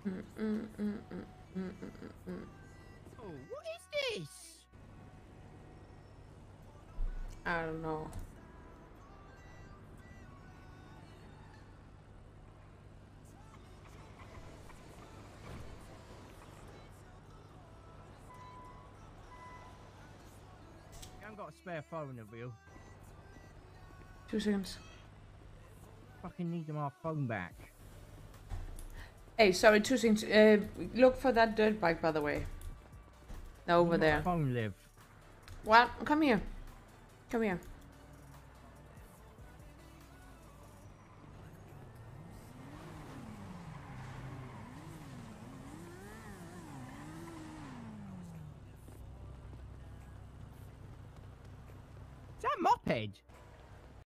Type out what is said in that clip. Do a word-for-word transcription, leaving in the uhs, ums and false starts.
Mm, mm, mm, mm, mm, mm, mm. Oh, what is this? I don't know. I haven't got a spare phone of you. Two seconds. Fucking need my phone back. Hey, sorry, two seconds. Uh, look for that dirt bike, by the way. No, over Need my there. phone, Liv. What? Come here. Come here. Is that moped?